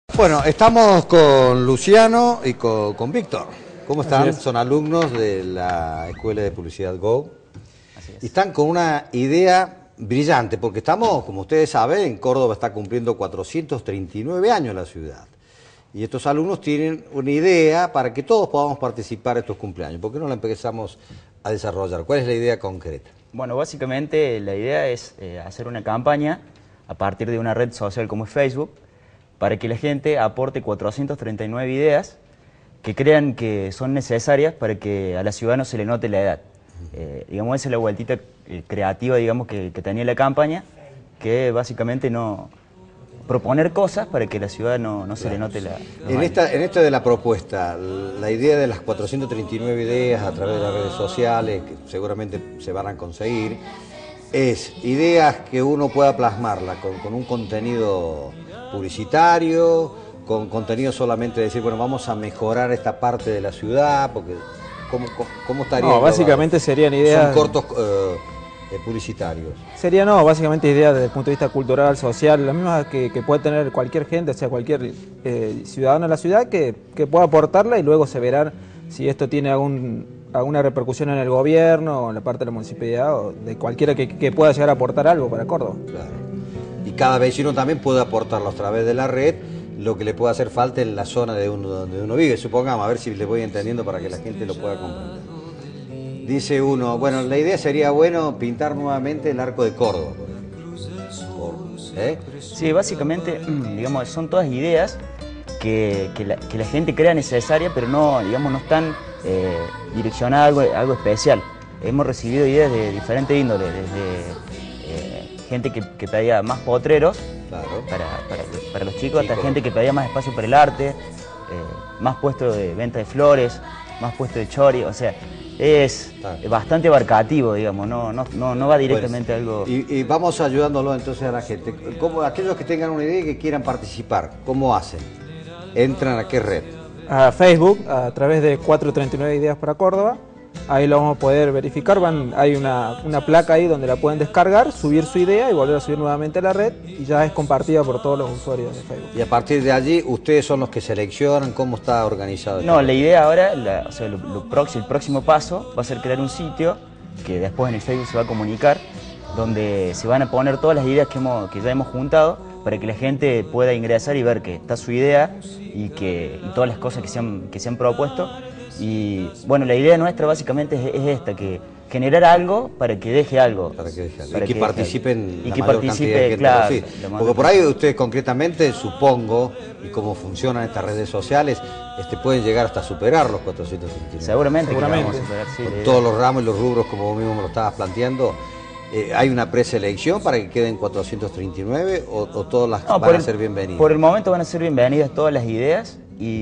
Bueno, estamos con Luciano y con Víctor. ¿Cómo están? Así es. Son alumnos de la Escuela de Publicidad Go. Así es. Y están con una idea brillante, porque estamos, como ustedes saben, en Córdoba está cumpliendo 439 años la ciudad. Y estos alumnos tienen una idea para que todos podamos participar de estos cumpleaños. ¿Por qué no la empezamos a desarrollar? ¿Cuál es la idea concreta? Bueno, básicamente la idea es hacer una campaña a partir de una red social como es Facebook, para que la gente aporte 439 ideas que crean que son necesarias para que a la ciudad no se le note la edad. Digamos, esa es la vueltita creativa, digamos, que tenía la campaña, que básicamente no proponer cosas para que a la ciudad no se le note la edad. En esta de la propuesta, la idea de las 439 ideas a través de las redes sociales, que seguramente se van a conseguir, es ideas que uno pueda plasmarla con un contenido publicitario, con contenido solamente de decir, bueno, vamos a mejorar esta parte de la ciudad, porque ¿cómo estaría? No, básicamente serían ideas... Son cortos publicitarios. Básicamente ideas desde el punto de vista cultural, social, las mismas que puede tener cualquier gente, o sea, cualquier ciudadano de la ciudad que pueda aportarla y luego se verán si esto tiene alguna repercusión en el gobierno o en la parte de la municipalidad o de cualquiera que pueda llegar a aportar algo para Córdoba. Claro. Y cada vecino también puede aportarlo a través de la red, lo que le pueda hacer falta en la zona donde uno vive, supongamos, a ver si le voy entendiendo para que la gente lo pueda comprender. Dice uno, bueno, la idea sería bueno pintar nuevamente el Arco de Córdoba, por ejemplo. Sí, básicamente, digamos, son todas ideas que la gente crea necesaria, pero no, digamos, no están direccionadas a algo especial. Hemos recibido ideas de diferentes índoles, desde gente que pedía más potreros, Claro. para los chicos, hasta gente que pedía más espacio para el arte, más puestos de venta de flores, más puestos de chori, o sea, es bastante abarcativo, digamos, no va directamente a algo... Y vamos ayudándolo entonces a la gente. Aquellos que tengan una idea y que quieran participar, ¿cómo hacen? ¿Entran a qué red? A Facebook, a través de 439 ideas para Córdoba, ahí lo vamos a poder verificar, hay una placa ahí donde la pueden descargar, subir su idea y volver a subir nuevamente a la red y ya es compartida por todos los usuarios de Facebook. Y a partir de allí, ustedes son los que seleccionan cómo está organizado. No, la idea ahora, el próximo paso va a ser crear un sitio que después en el Facebook se va a comunicar, donde se van a poner todas las ideas que ya hemos juntado para que la gente pueda ingresar y ver que está su idea y todas las cosas que se han propuesto. Y bueno, la idea nuestra básicamente es esta, que generar algo para que deje algo. Para que deje algo. Y que participen y la que mayor participe, cantidad de gente claro, posible. Porque por ahí ustedes concretamente, supongo, y cómo funcionan estas redes sociales, pueden llegar hasta superar los 459. Seguramente. Que Seguramente. vamos a superar, sí, Con todos los ramos y los rubros, como vos mismo me lo estabas planteando. ¿Hay una preselección para que queden 439 o todas las van a ser bienvenidas? Por el momento van a ser bienvenidas todas las ideas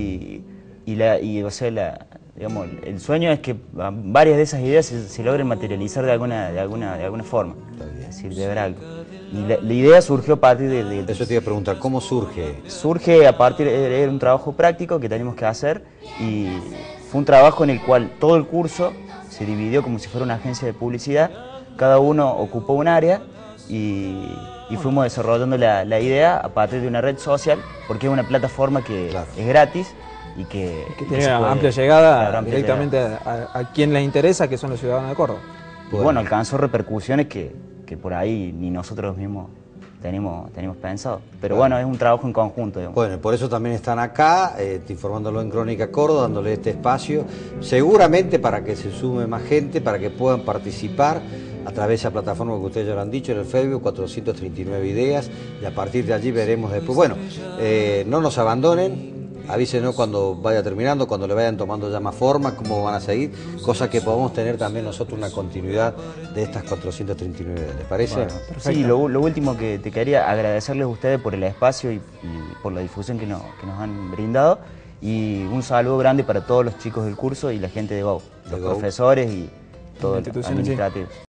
o sea, digamos, el sueño es que varias de esas ideas se logren materializar de alguna forma. Es decir, de ver algo. Y la idea surgió a partir de... Eso te iba a preguntar, ¿cómo surge? Surge a partir de un trabajo práctico que teníamos que hacer y fue un trabajo en el cual todo el curso se dividió como si fuera una agencia de publicidad. Cada uno ocupó un área y fuimos desarrollando la idea a partir de una red social, porque es una plataforma que es gratis y que tiene amplia llegada directamente a quien les interesa, que son los ciudadanos de Córdoba. Y bueno, alcanzó repercusiones que por ahí ni nosotros mismos teníamos pensado. Pero bueno, es un trabajo en conjunto, digamos. Bueno, por eso también están acá, informándolo en Crónica Córdoba, dándole este espacio, seguramente para que se sume más gente, para que puedan participar a través de esa plataforma que ustedes ya lo han dicho, en el Facebook, 439 ideas, y a partir de allí veremos después. Bueno, no nos abandonen. Avísenos cuando vaya terminando, cuando le vayan tomando ya más forma, cómo van a seguir, cosa que podamos tener también nosotros una continuidad de estas 439, ¿les parece? Bueno, sí, lo último que te quería agradecerles a ustedes por el espacio y por la difusión que nos han brindado, y un saludo grande para todos los chicos del curso y la gente de GO, los profesores y todo el administrativo.